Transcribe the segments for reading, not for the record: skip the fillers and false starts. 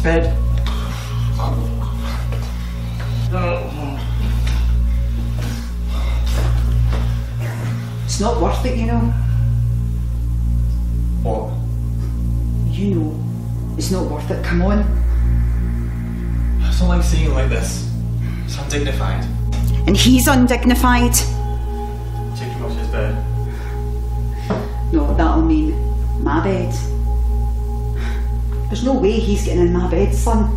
bed. It's not worth it, you know. What? You know, it's not worth it. Come on. I don't like seeing it like this. It's undignified. And he's undignified. Take him off his bed. No, that'll mean my bed. There's no way he's getting in my bed, son.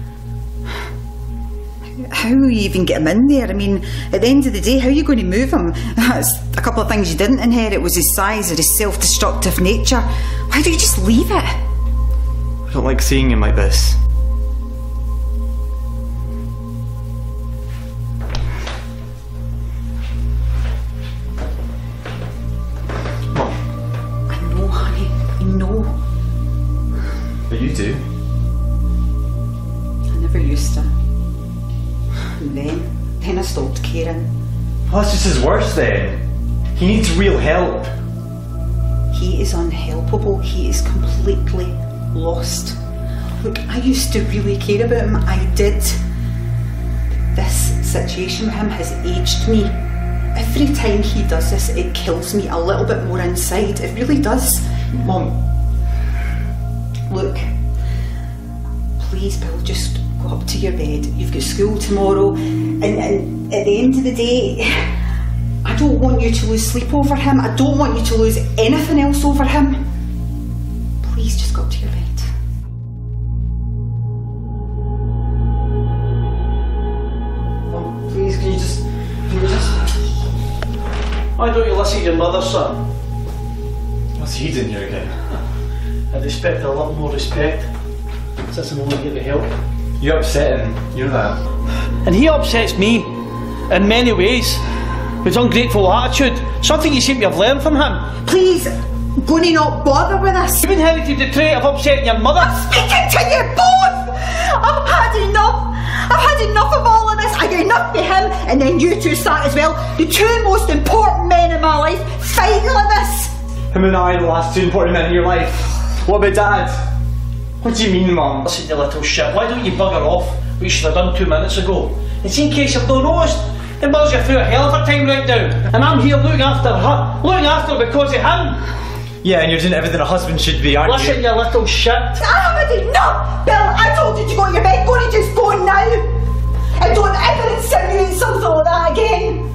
How will you even get him in there? I mean, at the end of the day, how are you going to move him? That's a couple of things you didn't inherit was his size or his self-destructive nature. Why don't you just leave it? I don't like seeing him like this. I know, honey. I know. But you do. I never used to. And then I stopped caring. Well, that's just his worst then. He needs real help. He is unhelpable. He is completely lost. Look, I used to really care about him. I did. This situation with him has aged me. Every time he does this, it kills me a little bit more inside. It really does. Mum. Look, please, Bill, just go up to your bed. You've got school tomorrow, and at the end of the day, I don't want you to lose sleep over him. I don't want you to lose anything else over him. Please just go up to your bed. Mum, please, can you just... Why don't you listen to your mother, son? What's he doing here again? I'd expect a lot more respect. Since I'm only here to help. You upset him, you know that. And he upsets me in many ways. His ungrateful attitude, something you seem to have learned from him. Please, gonna not bother with this. You've inherited the trait of upsetting your mother. I'm speaking to you both! I've had enough. I've had enough of all of this. I got enough for him, and then you two start as well. The two most important men in my life fighting like this. Him and I, the last two important men in your life. What about Dad? What do you mean, Mum? Listen, you little shit, why don't you bugger off what you should have done 2 minutes ago? And see, in case you've not noticed, the mother's going through a hell of a time right now. And I'm here looking after her, because of him. Yeah, and you're doing everything a husband should be, aren't you? Listen, you little shit. I haven't enough! Bill, I told you to go to your bed. Go to just go now. And don't ever insinuate something like that again.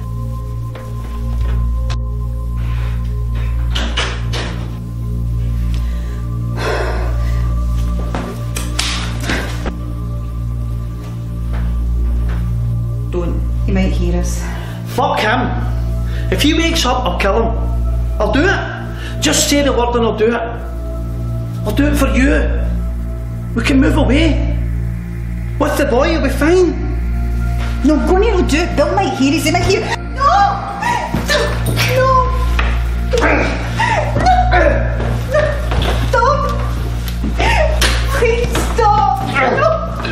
Don't. He might hear us. Fuck him. If he wakes up, I'll kill him. I'll do it. Just say the word and I'll do it. I'll do it for you. We can move away. With the boy, you'll be fine. No, go on, he'll do it. Bill might hear us. He might hear. No! No! Stop! Please stop! No!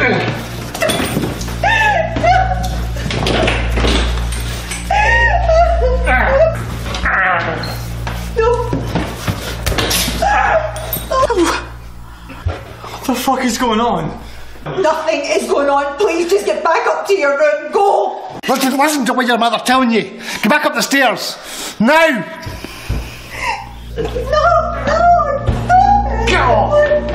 What the fuck is going on? Nothing is going on. Please just get back up to your room. Go! Listen to what your mother's telling you. Get back up the stairs. Now! No! No! Stop! Get off!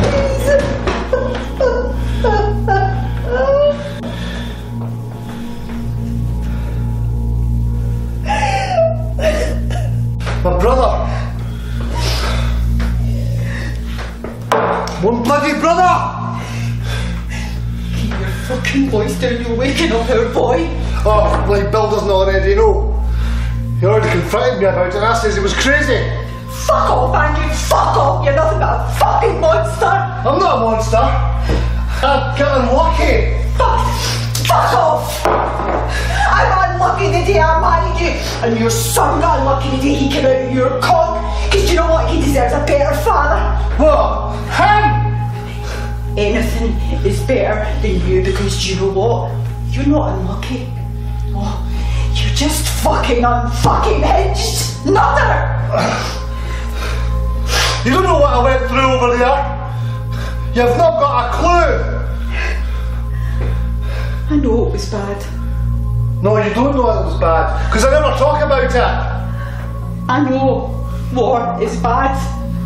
My brother! One bloody brother! Keep your fucking voice down. You're waking up our boy. Oh, like Bill doesn't already know. He already confronted me about it and I says he was crazy. Fuck off, Andrew. Fuck off. You're nothing but a fucking monster. I'm not a monster. I'm getting lucky. Fuck off. I'm unlucky the day I married you. And your son got unlucky the day he came out of your cock. Because you know what? He deserves a better father. What? Him? Anything is better than you because do you know what? You're not unlucky. Oh, you're just fucking unfucking hinged. Nutter! You don't know what I went through over there. You've not got a clue. I know it was bad. No, you don't know it was bad, because I never talk about it. I know war is bad.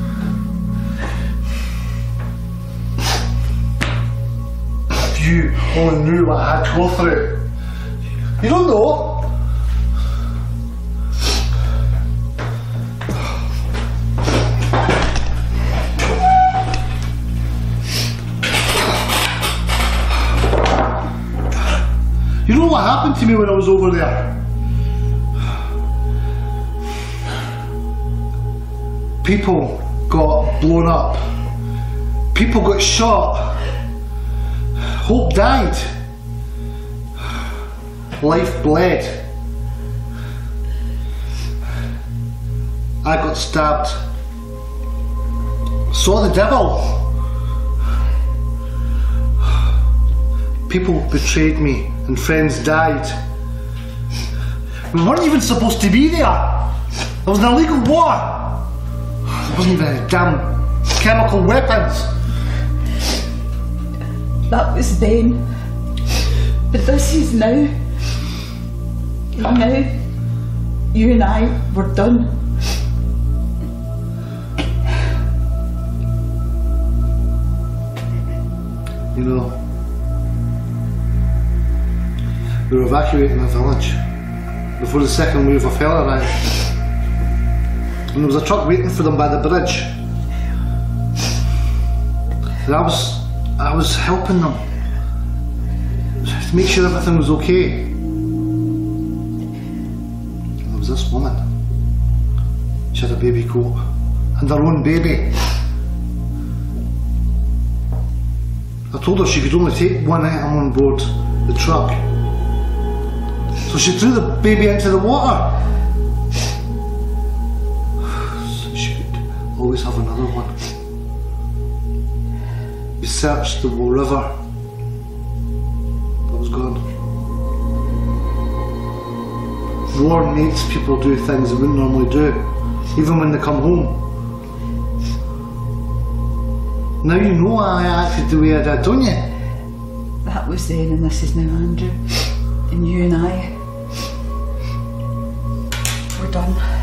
If you only knew what I had to go through. You don't know. You know what happened to me when I was over there? People got blown up. People got shot. Hope died. Life bled. I got stabbed. Saw the devil. People betrayed me and friends died. We weren't even supposed to be there. There was an illegal war. There wasn't even any damn chemical weapons. That was then. But this is now. And now, you and I were done. You know, we were evacuating the village before the second wave of hell arrived. And there was a truck waiting for them by the bridge. And I was helping them to make sure everything was okay. And there was this woman. She had a baby coat and her own baby. I told her she could only take one item on board the truck. So she threw the baby into the water. So she could always have another one. We searched the whole river. That was gone. War makes people do things they wouldn't normally do, even when they come home. Now you know why I acted the way I did, don't you? That was then and this is now, Andrew. And you and I, we're done.